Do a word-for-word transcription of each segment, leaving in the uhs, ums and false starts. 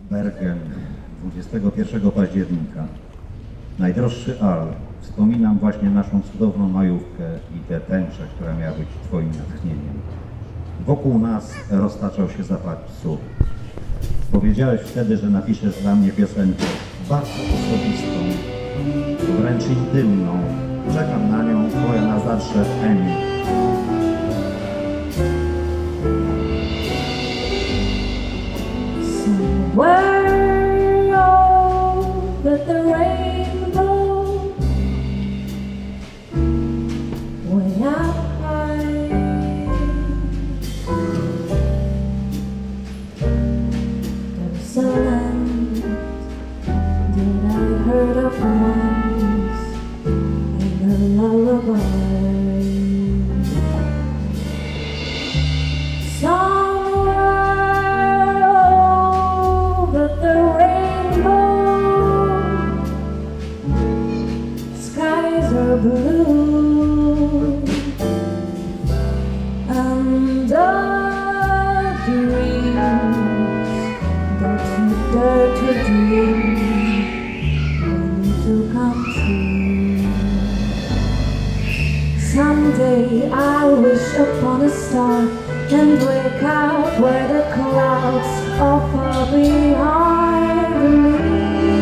Bergen, dwudziestego pierwszego października. Najdroższy Al, wspominam właśnie naszą cudowną majówkę i te tęcze, która miała być Twoim natchnieniem. Wokół nas roztaczał się zapach psów. Powiedziałeś wtedy, że napiszesz dla mnie piosenkę bardzo osobistą, wręcz intymną. Czekam na nią, twoja na zawsze Emi. Somewhere over the rainbow, way out high, there's a land that I heard of once in a lullaby. Blue and the dreams that you dare to dream need to come true. Someday I wish upon a star and wake up where the clouds are far behind me,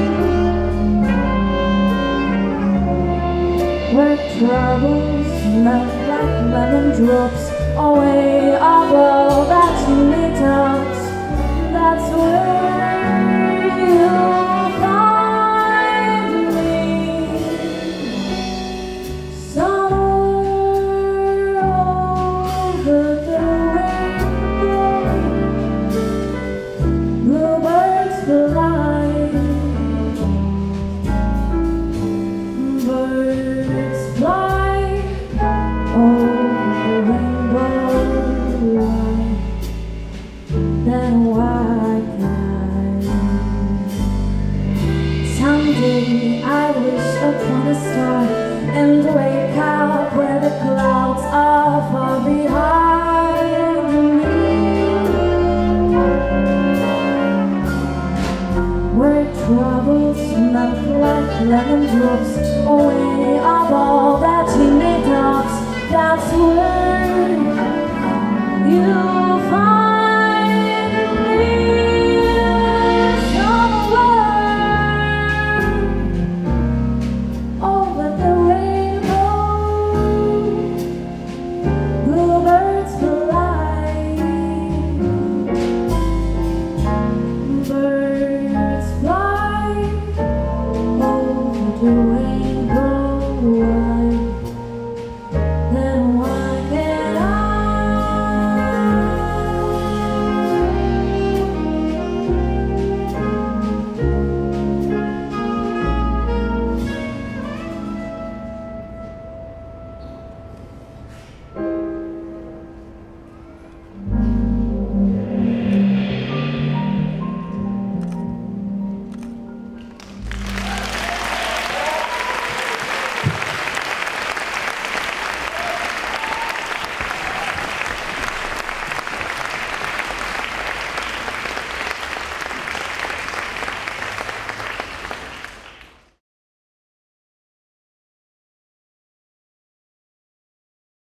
where troubles melt like lemon drops away above that chimney tops. That's where you'll find me, somewhere over the rainbow. Bluebirds fly, birds fly over the rainbow line, then why can't I? Someday I wish upon a star and wake up where the clouds are far behind me, where troubles melt like lemon drops away above that chimney tops. That's where you'll find me, somewhere over the rainbow. Bluebirds fly, birds fly over the rainbow.